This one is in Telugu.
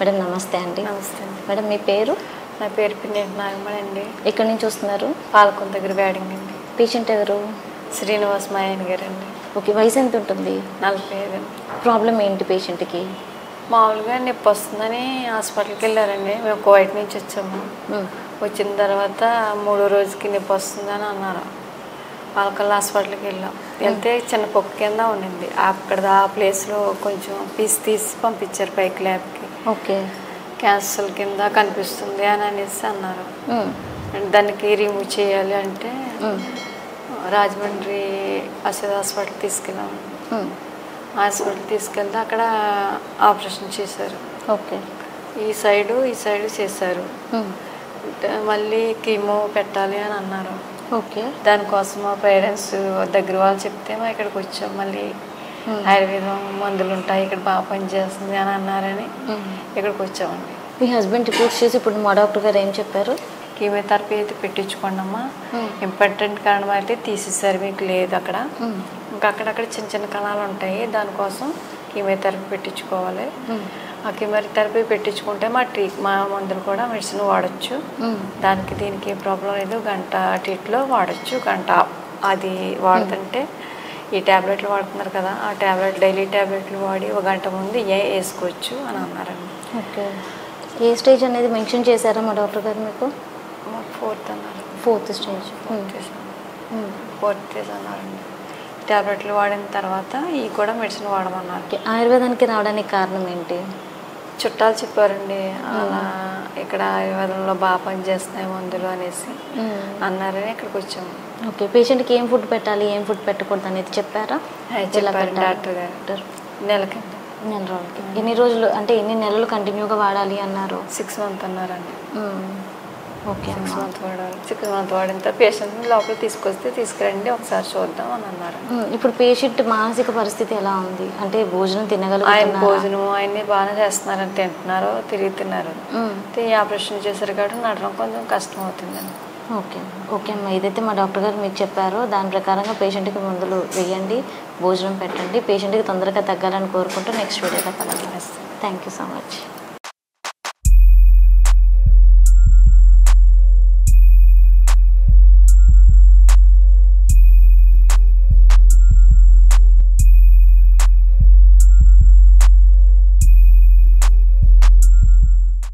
మేడం నమస్తే అండి. నమస్తే అండి. మేడం మీ పేరు? నా పేరు పిన్నేటి నాగమణి అండి. ఎక్కడి నుంచి వస్తున్నారు? పాలకొండ దగ్గర బ్యాడింగ్ అండి. పేషెంట్ ఎవరు? శ్రీనివాస్ మా ఆయన గారండి. ఓకే, వయసు ఎంత ఉంటుంది? 45 అండి. ప్రాబ్లం ఏంటి పేషెంట్కి? మామూలుగా నొప్పి వస్తుందని హాస్పిటల్కి వెళ్ళారండి. మేము కోవైట్ నుంచి వచ్చాము. వచ్చిన తర్వాత 3వ రోజుకి నొప్పి వస్తుందని అన్నారు. పాలకొల్లు హాస్పిటల్కి వెళ్ళాం. వెళ్తే చిన్న పొక్కు కింద ఉండింది. అక్కడ ఆ ప్లేస్లో కొంచెం పీస్ తీసి పంపించారు పైకి ల్యాబ్కి. ఓకే, క్యాన్సర్ కింద కనిపిస్తుంది అని అనేసి అన్నారు. దానికి రిమూవ్ చేయాలి అంటే రాజమండ్రి అసిద్ హాస్పిటల్ తీసుకెళ్ళాము. హాస్పిటల్ తీసుకెళ్తే అక్కడ ఆపరేషన్ చేశారు. ఓకే, ఈ సైడు చేశారు. మళ్ళీ కీమో పెట్టాలి అని అన్నారు. ఓకే, దానికోసం మా పేరెంట్స్ దగ్గర వాళ్ళు చెప్తే మా ఇక్కడికి వచ్చాం. మళ్ళీ ఆయుర్వేదం మందులు ఉంటాయి ఇక్కడ బాగా పనిచేస్తుంది అని అన్నారని ఇక్కడికి వచ్చామండి. మీ హస్బెండ్ రిపోర్ట్స్ చేసి ఇప్పుడు మా డాక్టర్ గారు ఏం చెప్పారు? కీమోథెరపీ అయితే పెట్టించుకోండమ్మా, ఇంపార్టెంట్ కారణం అయితే తీసేసారు, మీకు లేదు అక్కడ. ఇంకా అక్కడక్కడ చిన్న చిన్న కణాలు ఉంటాయి, దానికోసం కీమోథెరపీ పెట్టించుకోవాలి. ఆ కీమోథెరపీ పెట్టించుకుంటే మా మందులు కూడా మెడిసిన్ వాడచ్చు. దానికి దీనికి ఏ ప్రాబ్లం లేదు. గంట అటులో వాడచ్చు. గంట అది వాడుతుంటే ఈ ట్యాబ్లెట్లు వాడుతున్నారు కదా, ఆ ట్యాబ్లెట్ డైలీ ట్యాబ్లెట్లు వాడి 1 గంట ముందు వేసుకోవచ్చు అని అన్నారండి. ఓకే, ఏ స్టేజ్ అనేది మెన్షన్ చేశారా మా డాక్టర్ గారు మీకు? 4th అన్నారు. 4th stage. 4th స్టేజ్ అన్నారండి. ట్యాబ్లెట్లు వాడిన తర్వాత ఇవి కూడా మెడిసిన్ వాడమన్నారు. ఆయుర్వేదానికి రావడానికి కారణం ఏంటి? చుట్టాలు చెప్పారండి, అలా ఇక్కడ ఆయుర్వేదంలో బాగా పనిచేస్తున్నాయి మందులు అనేసి అన్నారని ఇక్కడికి వచ్చాము. ఓకే, పేషెంట్కి ఏం ఫుడ్ పెట్టాలి, ఏం ఫుడ్ పెట్టకూడదు అనేది చెప్పారా? చెప్పారు డాక్టర్ గారు. నెలకి నెల రోజులకి ఎన్ని రోజులు అంటే ఎన్ని నెలలు కంటిన్యూగా వాడాలి అన్నారు? 6 months అన్నారండి. ఓకే, 6 months వాడాలి. 6 months వాడిన తర్వాత పేషెంట్ని లోపలికి తీసుకురండి ఒకసారి చూద్దాం అని అన్నారు. ఇప్పుడు పేషెంట్ మానసిక పరిస్థితి ఎలా ఉంది? అంటే భోజనం తినగలుగుతారు? భోజనం ఆయన్ని బాగానే చేస్తున్నారని, తింటున్నారు, తిరుగుతున్నారు. ఈ ఆపరేషన్ చేశారు కాబట్టి నడడం కొంచెం కష్టం అవుతుందండి. ఓకే ఓకే అమ్మ, ఏదైతే మా డాక్టర్ గారు మీకు చెప్పారో దాని ప్రకారంగా పేషెంట్కి మందులు వేయండి, భోజనం పెట్టండి. పేషెంట్కి తొందరగా తగ్గాలని కోరుకుంటూ నెక్స్ట్ వీడియోలో కలగలేస్తాను. Thank you so much.